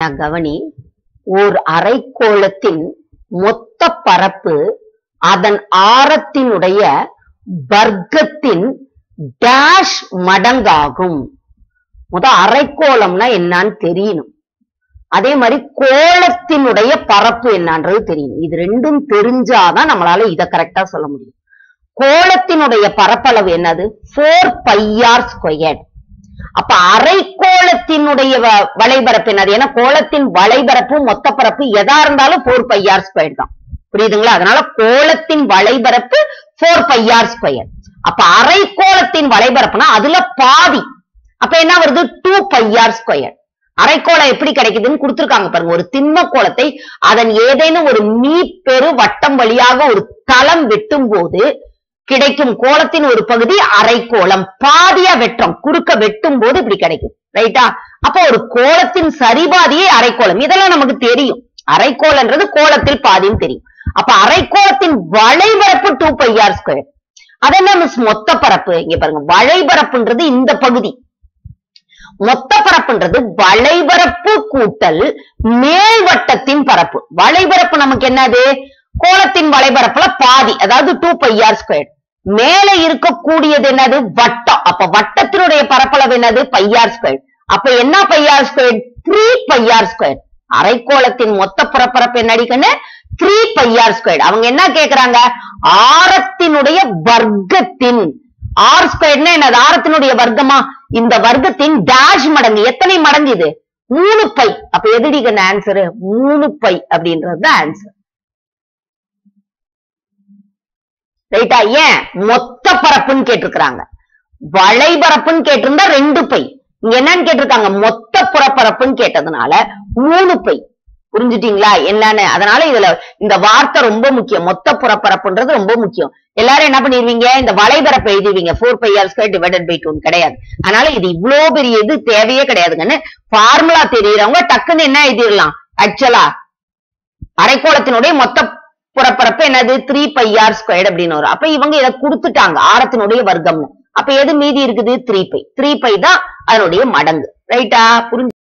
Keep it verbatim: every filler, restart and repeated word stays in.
கவனி, ஓர் அரைக்கோளத்தின் மொத்த பரப்பு அதன் ஆரத்தினுடைய வர்க்கத்தின் டேஷ் மடங்காகும். முத அரைக்கோளம்னா என்னன்னு தெரியணும். அதே மாதிரி கோளத்தினுடைய பரப்பு என்னன்றது தெரியும். இது ரெண்டும் தெரிஞ்சாதான் நம்மளால இதை கரெக்டா சொல்ல முடியும். கோளத்தினுடைய பரப்பளவு என்னது? Four pi r square. அப்ப அரைக்கோளத்தினுடைய வளைபரப்பு என்னது? ஏன்னா கோளத்தின் வளைபரப்பு மொத்த பரப்பு எதா இருந்தாலும் போர் பை ஆர் ஸ்கொயர் தான். புரியுதுங்களா? அதனால கோளத்தின் வளைபரப்பு போர் பை ஆர் ஸ்கொயர். அப்ப அரைக்கோளத்தின் வளைபரப்புனா அதுல பாதி. அப்ப என்ன வருது? Two pi r square. அரைக்கோளம் எப்படி கிடைக்குதுன்னு கொடுத்திருக்காங்க பாருங்க. ஒரு திண்ம கோளத்தை அதன் ஏதேனும் ஒரு மீப்பெரு வட்டம் வழியாக ஒரு தளம் வெட்டும் போது கிடைக்கும் கோளத்தின் ஒரு பகுதி அரைக்கோளம். பாதியா வெட்டுறோம், குறுக்க வெட்டும் போது இப்படி கிடைக்கும். ரைட்டா? அப்ப ஒரு கோளத்தின் சரிபாதியே அரைக்கோளம். இதெல்லாம் நமக்கு தெரியும். அரைக்கோளன்றது கோளத்தில் பாதின்னு தெரியும். அப்ப அரைக்கோளத்தின் வளைபரப்பு டூ பை ஆர் ஸ்கொயர். அதென்ன மிஸ்? மொத்த பரப்பு. இங்க பாருங்க, வளைபரப்புன்றது இந்த பகுதி, மொத்த பரப்புன்றது வளைபரப்பு கூட்டல் மேல்வட்டத்தின் பரப்பு. வளைபரப்பு நமக்கு என்னது? கோளத்தின் வளைபரப்புல பாதி, அதாவது டூ பை ஆர் ஸ்கொயர். மேல இருக்கக்கூடியது என்னது? வட்டம். அப்ப வட்டத்தினுடைய பரப்பளவு என்னது? Pi r square. அப்ப என்ன pi r square? Three pi r square. அரைக்கோளத்தின் மொத்த பரப்பரப்பு என்ன அடிக்கன்னு? Three pi r square. அவங்க என்ன கேக்குறாங்க? ஆரத்தினுடைய வர்க்கத்தின், ஆர் ஸ்கொயர்னா என்னது? ஆரத்தினுடைய வர்க்கமா? இந்த வர்க்கத்தின் டேஷ் மடங்கு. எத்தனை மடங்கு இது? மூணு பை. அப்ப எதுடிக்கன்னு ஆன்சரு? மூணு பை அப்படின்றது ஆன்சர். ரைட்டா? ஏன் மொத்த பரப்புன்னு கேட்டிருக்கிறாங்க. வளைபரப்புன்னு கேட்டிருந்தா ரெண்டு பை. இங்க என்னன்னு கேட்டிருக்காங்க? மொத்த புறப்பரப்புன்னு கேட்டதுனால மூணு பை. புரிஞ்சுட்டீங்களா என்னன்னு? அதனால இதுல இந்த வார்த்தை ரொம்ப முக்கியம். மொத்த புறப்பரப்புன்றது ரொம்ப முக்கியம். எல்லாரும் என்ன பண்ணிருவீங்க? இந்த வளைபரப்பை எழுதுவீங்க. Four pi r square divided by two கிடையாது. அதனால இது இவ்வளவு பெரிய இது தேவையே கிடையாதுங்கன்னு ஃபார்முலா தெரியறவங்க டக்குன்னு என்ன எழுதிடலாம்? ஆக்சுவலா அரைக்கோளத்தினுடைய மொத்த புறப்பரப்பு என்னது? த்ரீ பை ஆர் ஸ்கொயர் அப்படின்னு வரும். அப்ப இவங்க இதை கொடுத்துட்டாங்க ஆரத்தினுடைய வர்க்கம். அப்ப எது மீதி இருக்குது? Three by. த்ரீ பை தான் அதனுடைய மடங்கு. ரைட்டா? புரிஞ்சு